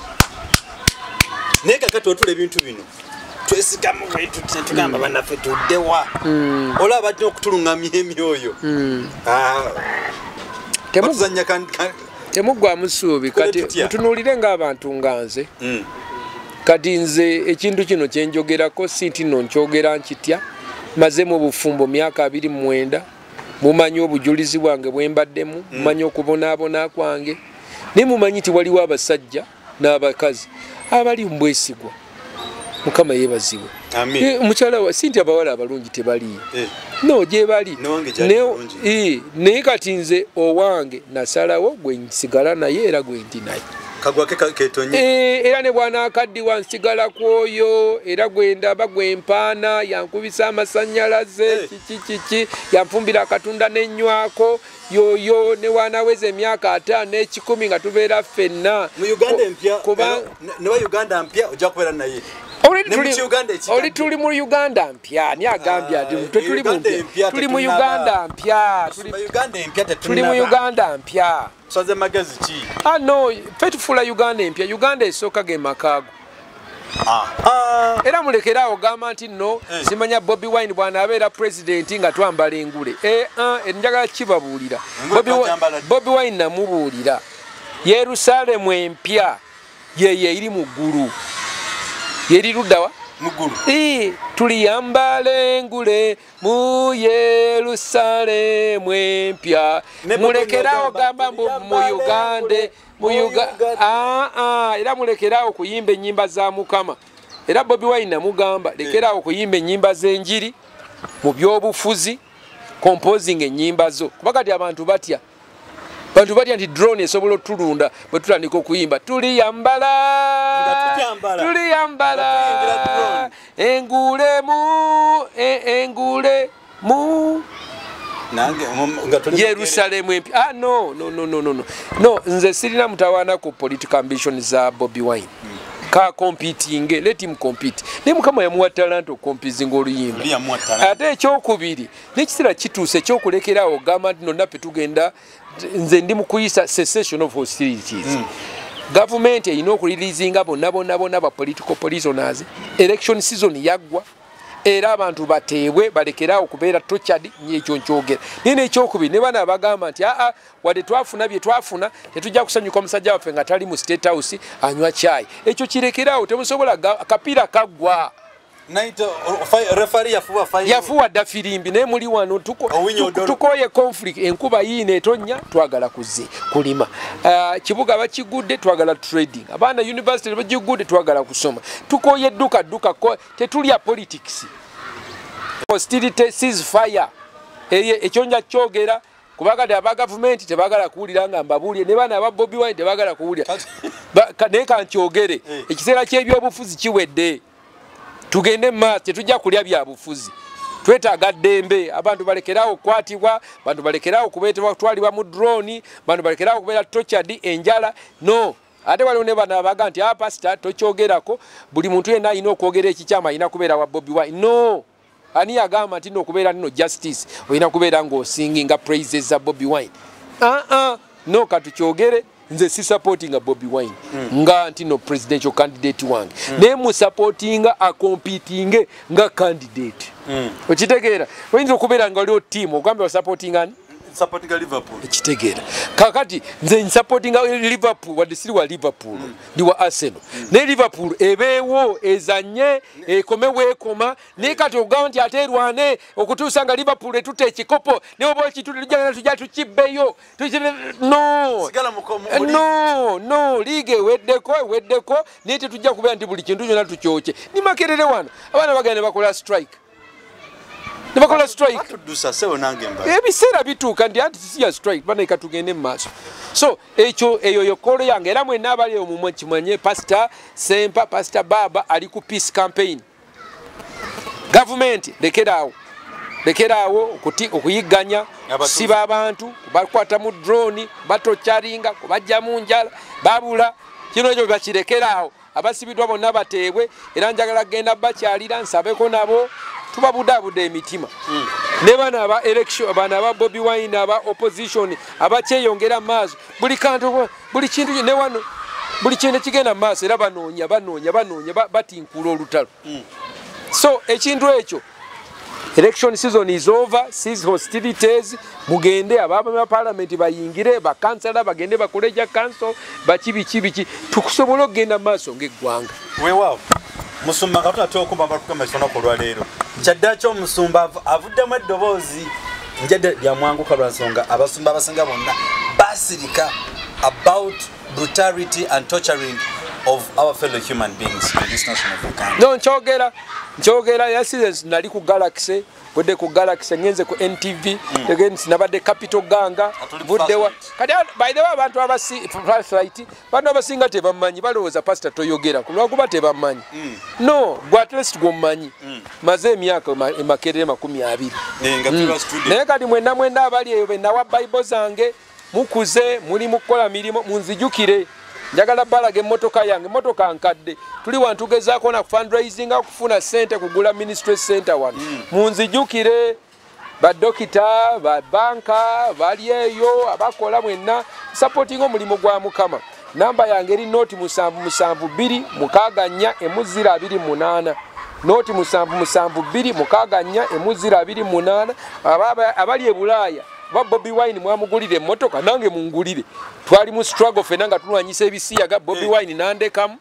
ne kakati otule ebintu bino twesigamu wetu tugamba banafe tuddewa mm. ola abadde okutulungamya emyoyo mm. ah temuzanya kan temugwa musubi kati tutunulire ng'abantu nganze mm. kati nze ekintu kino kyenjogerako sinti no nkyogera nkitya mazemu obufumbo myaka abiri mu mwenda mumanyi obujulizi bwange bwembaddemu mumanyi okubonaabona kwange ne mumanyi ti waliwo abasajja n'abakazi abali mbwesigwa Mukama yebaziwe mukyala wa sinti abawala abalungi tebaliyo no gye bali naye kati nze owange nasalawo gwe nsigala naye era gwe ndi naye kagwake ketonye eh era ne bwana akaddi wansigala kwoyo era gwendaba gwempaana yankubisa amasanyalaze kiki kiki yanfumbira akatunda n'ennywako yoyo ne wanaweze emyaka ataano ekikumi nga tubeera ffenna mu Uganda empya ne wa Uganda mpya ojja kubeera naye oli tuli mu Uganda mpya ni agambya tuli mu tuli mu Uganda mpya tuli mu Uganda mpya saze magazi ki ah no petufula Uganda empya Uganda esooka ge makago ah ah era mulekerawo gamba nti no eh. Simanya Bobi Wine bwana abeera president nga twambala engule eh ah enjaga kibabuulira Bobi, Bobi Wine namubuulira Yerusalemu empya yeye iri mu ggulu yeri rudawa mugulu eh tuliyambale engule mu Yerusalemu empya mulekerawo gamba mu Uganda mu Uganda ah ah era mulekerawo kuyimba ennyimba za Mukama era Bobi Wine mugamba lekerawo kuyimba ennyimba z'enjiri mu byobufuzi composing ennyimba zo kuba kati abantu batya bantu batya nti drone esobola otulunda bwe tutandika okuyimba tuliyambala tuliyambala engule mu engule mu nange Yerusalemu empya ah no no no no no no nze sirina mutawana ku political ambition za Bobi Wine hmm. ka competing let him compete ne Mukama yamuwa talent okompizinga oluyimba ate ekyokubiri nekisira kituuse ekyokulekerawo gamba nti nonna petugenda nze ndi mu kuyisa cessation of hostilities mm. Government erina okureleasinga bonna bonna bonna ba political prisoners election season yaggwa era abantu bateebwe balekerawo kubeera tortured nyekyo nkyogera nene ekyokubiri ne bana bagamba nti aa wadde twafuna bye twafuna tetujja kusanyuka omusajja waffe nga tali mu State House anywa chai ekyo kirekerawo temusobola kapiira kaggwa naito referee yafuwa fayi yafuwa da firimbi ne muli wano tuko tukoye conflict enkuba yine etonya twagala kuzi kulima uh, kibuga bakigudde twagala trading abana university bakigudde twagala kusoma tukoye duka duka ko tetulya politics hostility ceasefire eye ekyonja kyogera kubagala aba government tebagala kuwulira nga mbabuulire ne bana aba Bobi Wine tebagala kuwulira naye kankyogere ekiseera ky'ebyobufuzi kiwedde tugende maaso tetujja kulya byabufuzi twetaaga ddembe abantu balekerawo okukwatibwa bantu balekerawo kubeetebwa kutwalibwa mu drone bantu balekerawo kubeera tortured enjala no ate waliwo ne bano abaga nti ah pastor tokyogerako buli muntu yenna alina okwogera ekikyama alina kubeera wa Bobi Wine no ani yagamba nti nokubeera nino justice olina kubeera ng'osinginga praises za Bobi Wine ah ah no katukyogere nze si supporting Bobi Wine mm. nga nti no presidential candidate wange mm. naye mu supporting a competing nga candidate mm. okitegeera oyinza okubeera nga oliwo team ogambe wa supporting ani supporting Liverpool ekitegeera kakati nze supporting Liverpool wadde siri wa Liverpool mm. ndi wa Arsenal mm. ne Liverpool ebeewo ezanye ekomewo ekoma ne kati ogamba nti ate erwane okutuusa nga Liverpool etuta ekikopo ne oba ekitulujjana tujja tukibbeyo no no no liga eweddeko eweddeko naye tetujja kubeera nti buli kintu kyonna tukyoke ni makerere wano abaana bagenda ne bakola strike Nibakola strike. Batudusa sewo nange mba. Ebiseera bituuka ndi anti siya strike bana ikatugende mu maaso. So ekyo eyo yokolo yange era mwe nabali omumwe kimanye pastor Sempa pastor Baba ali ku peace campaign. Government lekerawo. Lekerawo okuti okuyiganya siba abantu bakwata mu drone batocharinga kubajja mu njala babula kino ekyo bakirekerawo abasibidwa bonna bateebwe era njagala genda bakyalira nsabeko nabo tubabudabuda emitima mm. ne bana aba election bana aba Bobi Wine aba opposition abakyeyongera maaso buli kantu buli kintu ne wano buli kintu kigenda maaso era banoonya banoonya banoonya batinkula olutalo mm. so ekintu ekyo election season is over cease hostilities mugende ababa parliament bayingire ba councilor bagende bakoleja council bakibi kibiki tukusobola okgenda maaso ng'eggwanga weewaawo musumba katuna tokuba bakukama kisono kolwa leero kyaddacho musumba avuddemu eddoboozi njadde lya mwangu kalwansonga abasumba abasinga bonna basirika about brutality and torturing of our fellow human beings in this nation of Uganda. No nchogera nchogera yasize nali ku Galaxy budde ku Galaxy ngenze ku N T V mm. again sinabadde Capital Ganga budde wa kati by the way abantu abasi flight bano abasinga tebamanyi balowooza pastor toyogera kulwakuba tebamanyi mm. no gwa at least gomanyi mm. maze emyaka makerere makumi abiri nenga mm. student naye kati mwenda mwenda abali eyo benawa Bible zange mukuze muri mukola mirimo munzijukire njagala balaga emmotoka yange emmotoka nkadde tuli wantu gezaako na fundraising okufuna sente kugula ministry center wano mm. munzijukire badokita babanka bali eyo abakola mwenna supporting omulimu gwa Mukama namba yange eri noti musanvu musanvu bbiri mukaaga nnya emuzira abiri munaana noti musanvu musanvu bbiri mukaaga nnya emuzira abiri munaana abali e Bulaaya ba Bobi Wine mwamugulire emmotoka nange mungulire twali mu struggle fena nga tulwanyisa ebisiyaga Bobi Wine nandekamu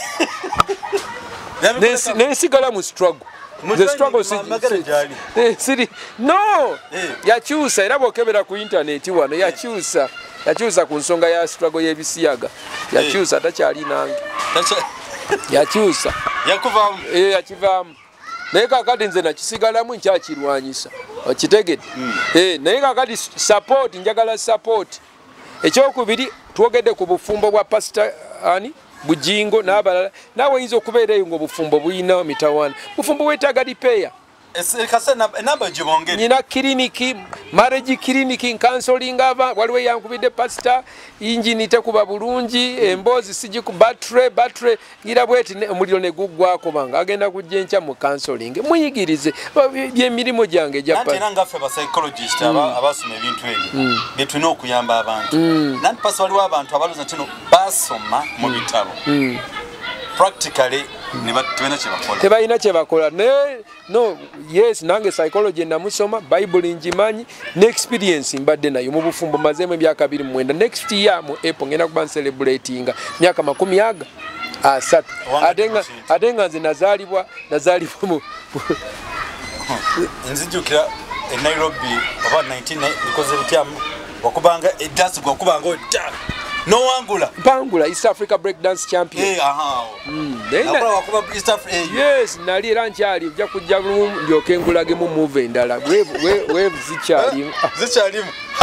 nensigala mu struggle the struggle siri no yakyusa era bwokebera ku internet wano yakyusa yakyusa ku nsonga ya struggle y'ebisiyaga yakyusa takyali nange yakyusa yakuvaamu yakivaamu naye kakati nze nakisigalamu nkyakirwanyisa okitegedde mm. eh, naye kakati support njagala support ekyokubiri twogedde ku bufumbo bwa pastor ani Bujingo n'abalala nawe oyinza okubeera eyo ng'obufumbo buyina mitawaana bufumbo bwetaaga lipeya nina kiriniki marriage kiriniki counseling aba waliwo yankubidde pastor injini tekuba bulungi emboozi siji ku battery battery ngira bweti omuliro ne guggwako banga agenda kujja enkya mu counseling muyigirize by'emirimu gyange gya pastor nanga ffe ba psychologist aba abasoma ebintu ebyo bye tulina okuyamba abantu nanti pastor waliwo abantu abaluza ntino basoma mu bitabo practically tebalina kyebakola no yes nange psychology namusoma bible njimanyi ne experience mbadde nayo mu bufumbo mazemu ebyaka abiri mu mwenda next year mu April ngenda kuba celebrating myaka makumi aga asatu atenga atenga nze nazalibwa nazalibwa mu nzijukira e Nairobi about nineteen because of time wakubanga edasi gwakubanga ota no wangula Pangula East Africa break dance champion eh aha mm nakula wakuba East Africa yes nali era nkyali ujja kujja ndyoke ngulage mu move endala we we we zichali zichali ha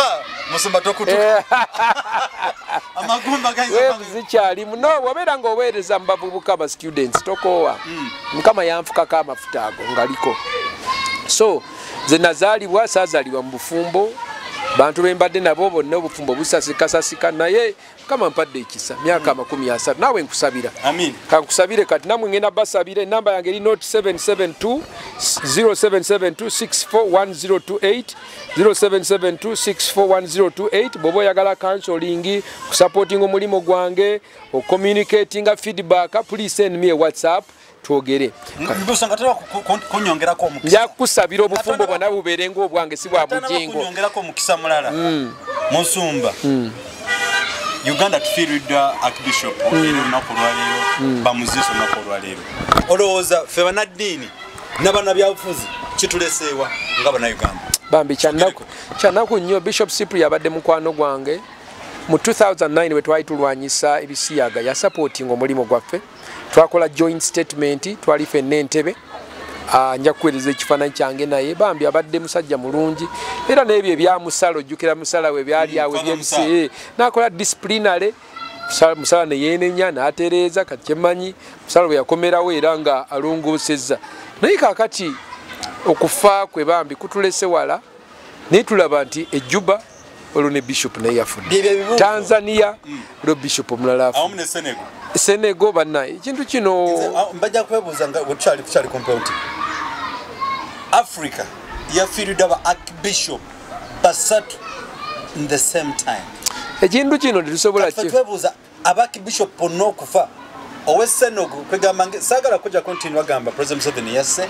musumba tokutuka amagumba gaiza zikyali muno wabera ngo owereza mbavubuka ba students tokowa mukama yanfukako amafuta ago ngaliko so ze nazalibwa sazalibwa mu bufumbo bantu bembadde nabo bonna obufumbo busasikasasika naye kama mpadde ekisa myaka makumi asatu nawe nkusabira amin kankusabire kati namwe ngenda basabire namba yange eri note seven seven two zero seven seven two six four one zero two eight zero seven seven two six four one zero two eight bobo yagala counseling supporting omulimo gwange o communicating feedback please send me a WhatsApp twogere mbusanga kunyongerako omukisa yakusabira obufumbo bwana buberenga obwange si bwa bujingo kunyongerako omukisa mulala musumba Uganda tufiridwa Archbishop ero nako lwalero bamuziso nako lwalero olowooza fe banadini nabana byafuzi kitulesewa ngaba na Uganda bambi chanako chanako nnyo Bishop Cyprian yabadde mukwano gwange mu two thousand nine we twayitulwanyisa ebisiyaga ya supporting omulimo gwaffe twakola joint statement twali fenne Entebbe anja kuwereza ekifaananyi kyange naye bambi abadde musajja mulungi era n'ebyo ebyamusala ojjukira musala we byali awe byebisi nakola disciplinary musala ne yeenenya n'atereeza kati kyemanyi musala bwe yakomerawo era nga alongoosezza naye kaakati okufa kwe bambi kutulese wala naye tulaba nti ejjuba olwo ne bishop naye yafudde Tanzania olwo bishop omulala afudde Senegal bannaye ekintu kino mbajja kwebuuza nga wetukyali kukyali kompeuti Africa yafiiridde ba Archbishop basatu in the same time ekintu kino tetusobola ki twebuuza aba Archbishop bonna okufa owe Senegal kwegamba saagala kujja kontinua gamba President Museveni yasse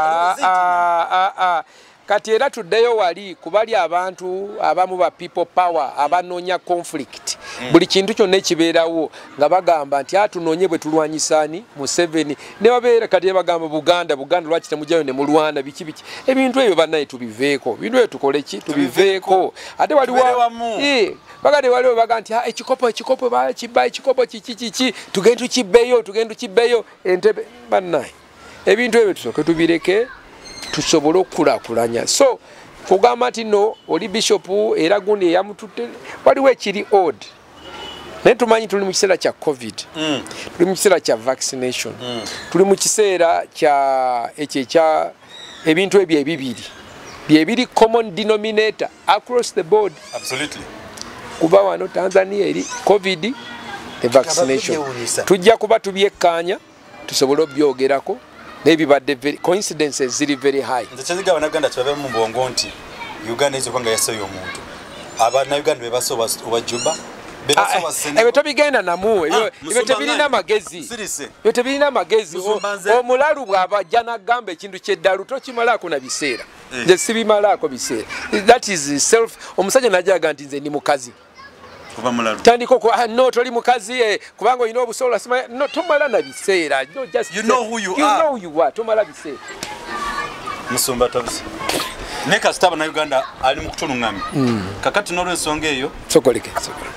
kati era tuddeyo wali kubali abantu abamu ba people power abanoonya conflict mm. buli kintu kyonna ekibeerawo nga bagamba nti atunoonye bwe tulwanyisani Museveni ne babeera kati bagamba Buganda Buganda lwaki temujjayo ne mulwana biki biki ebintu ebyo bannaye tubiveeko bintu ebyo tukole ki tubiveeko ate waliwo eh bagade waliwo baga nti ekikopo ekikopo bakibba ekikopo kiki kiki tugenda tukibbeyo tugenda tukibbeyo Entebbe bannaye ebintu ebyo tusooke tubireke tusobole okulakulanya so kugamba nti no oli bishop era gundi eyamututte waliwo ekiri odd naye tumanyi tuli mu kiseera kya covid mm. tuli mu kiseera kya vaccination mm. tuli mu kiseera kya ekyo ekya ebintu ebyo ebibiri byebiri common denominator across the board absolutely kuba wano Tanzania eri covid ne vaccination tujja kuba tubyekkaanya tusobole obyogerako nebibadde very coincidences ziri very high nze kyeziga abanaganda kyabe mu mbongo nti Uganda izo kwanga yasoyo omuntu abana Uganda bebaso obajuba bebaso Senegal ebyo tobigenda namu ebyo tebirina magezi ebyo tebirina magezi omulalu bw'abajja n'agamba ekintu ky'eddalu tokimalako na biseera nze sibimalako biseera that is self omusajja najaga nti nze ndi mukazi kuba mulalu tandiko ko ah, no toli mukazi eh kubanga ino obusobola sima no tomala na biseera no just you know who you you are you know who you are tomala biseera musumba tabusi neka staba na Uganda ali mukutunu ngami mm. kakati nolo ensonga eyo sokoleke sokoleke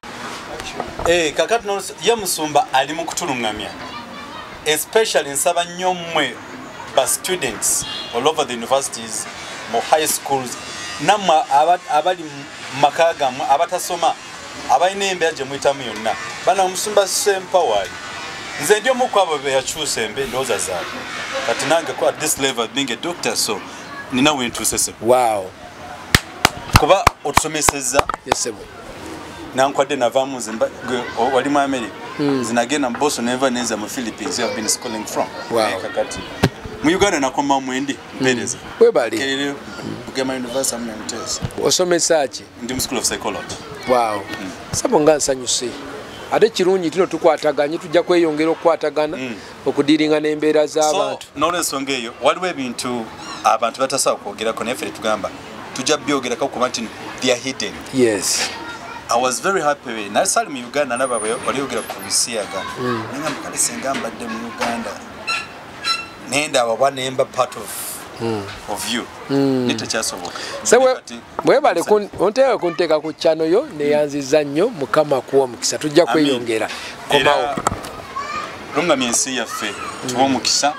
eh kakati nolo ya musumba ali mukutunu ngami especially nsaba nyomwe ba students all over the universities mo high schools namma abali makaga abatasoma abayine embeaje mwitamu yonna bana musumba sempower nze ndio mukwabo be yakyuse embe ndoza zaabo kati nange ko at this level being a doctor so nina wintu sese wow kuba otusomeseza yesebo nankwade navamu zimba wali mu America mm. zinagenda mu Boston never neza mu Philippines you have been schooling from wow kakati mu Uganda nakoma mwendi pereza we bali kelele Bugema University amemtesa osomesa ki ndi mu school of psychology wow mm. sabo ngansanyuse ate kirungi tino tukwataganye tujja kweyongera okukwatagana mm. okudiringa n'embeera z'abantu so nolensonga eyo waliwo ebintu abantu batasawo kwogerako naye ffe tugamba tujja byogerako kuba nti they are hidden yes I was very happy na sali mu Uganda naba baliyogera ku bisiyaga mm. ninga mukale senga mbadde mu Uganda nenda aba nemba part of mm. of you mm. nite kyasoboka sewe bwe bale kun ontewe kunteka ku chano yo ne yanziza nnyo mukama kuwa mukisa tujja kweyongera komawo lunga miensi ya fe mm. tuwo mukisa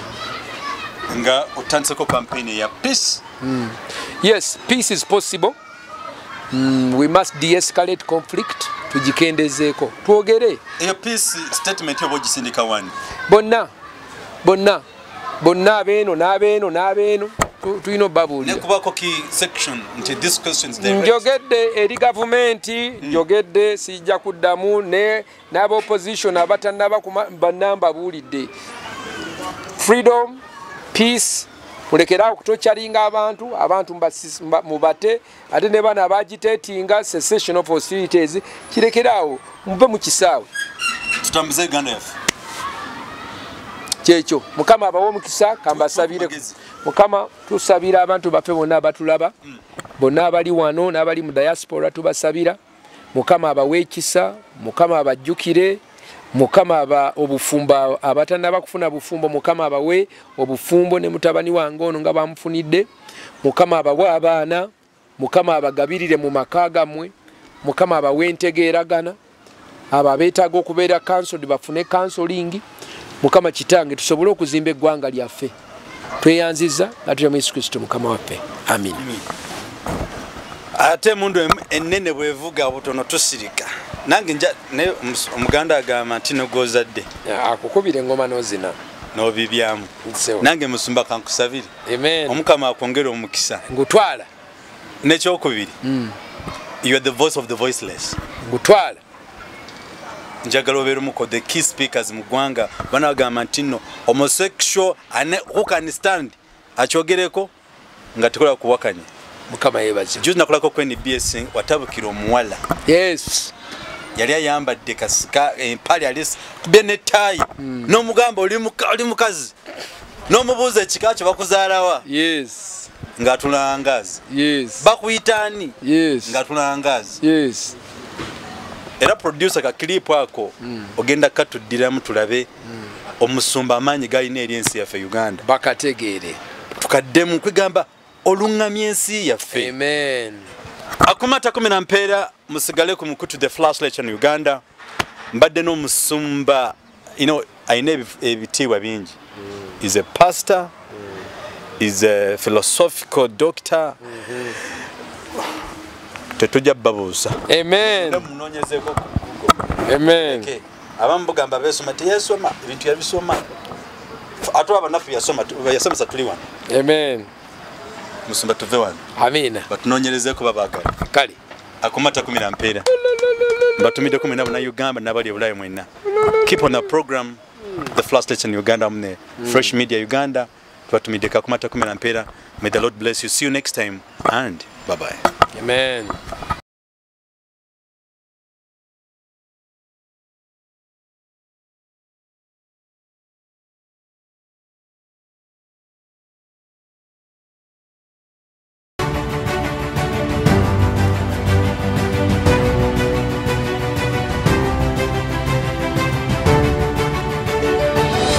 mm. nga utandise ko campaign ya peace mm. yes peace is possible mm, we must de-escalate conflict tugikendezeeko twogere eyo peace statement yobo gisindika wani bonna bonna bonna abeeno n'abeeno n'abeeno tulina obbabuulira nekubako ki section nti this questions direct njogedde eri gavumenti njogedde sijja kuddamu ne n'abaopposition abatannaba bannamba buulidde freedom peace mulekerawo kutokyalinga abantu abantu mubate ate ne bana abagiteetinga cessation of hostilities kirekerawo mube mu kisaawe tutambuze Uganda yafe kyekyo mukama abawe omukisa kambasabire mukama tusabira abantu baffe bonna abatulaba bonna abali wano n'abali mu diaspora tubasabira mukama abawe ekisa mukama abajjukire mukama aba obufumba abatannaba kufuna bufumbo mukama abawe obufumbo ne mutabani wange ono nga bamufunidde mukama abawe abaana mukama abagabirire mu maka gammwe mukama abawe entegeeragana abo abeetaaga okubeera kansodi bafune kansolingi mukama kitange tusobole okuzimba eggwanga lyaffe tweyanziza atutya mu Yesu Kristo mukama waffe amin ate mundu ennene bwevuga butono tusirika nange nja ne omuganda agamba nti nogozadde akukubira engoma nozina nobibyamu nange musumba kankusabire amen omukama akwongera omukisa ngutwala nekyokubiri mm. You are the voice of the voiceless ngutwala njagala obeera muko the key speakers mu ggwanga bana bagamba nti nno homosexual ane who can stand akyogereko nga tekola kuwakanya mukama yebaze juzi nakolako ku N B S watabukira omuwala yes yali ayambadde kasika empali alis benetayi mm. n'omugamba oli mukazi n'omubuuza ekika kyo bakuzaalawa yes ng'atulangazi yes bakuyitaani yes ng'atulangazi yes era producer ka clip ako mm. ogenda katuddiramu tulabe mm. omusumba amaanyi galina eri ensi yaffe Uganda bakategeere tukaddemu kwegamba olungamya ensi yaffe amen akumata kumi na mpeera musigale ku mukutu the flash lecture in Uganda mbadde n'omusumba you know ayina ebitiibwa bingi mm. is a pastor mm. is a philosophical doctor mm -hmm. tetujja babuusa amen munonyezeeko amen okay abamu bugamba besoma teyasoma ebintu yabisoma ate abanafu yasoma yasomesa tuli wano amen musumba tuve wano amina batunonyerezeeko babagala kale akumata kumi na mpeera batumide kumi nabo na Uganda nabali ebulayo mwenna keep on the program the flash lecture in Uganda mne mm. fresh media Uganda batumide akumata kumi na mpeera may the Lord bless you see you next time and bye bye amen